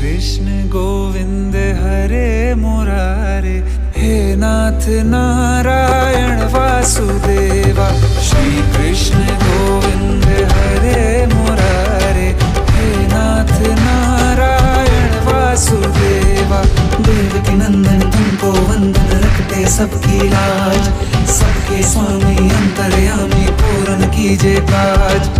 कृष्ण गोविंद हरे मुरारे, हे नाथ नारायण वासुदेवा। श्री कृष्ण गोविंद हरे मुरारे, हे नाथ नारायण वासुदेवा। देवकी नंदन तुमको वंदन, रखते सबकी लाज, सबके स्वामी अंतर्यामी पूर्ण कीजिए काज।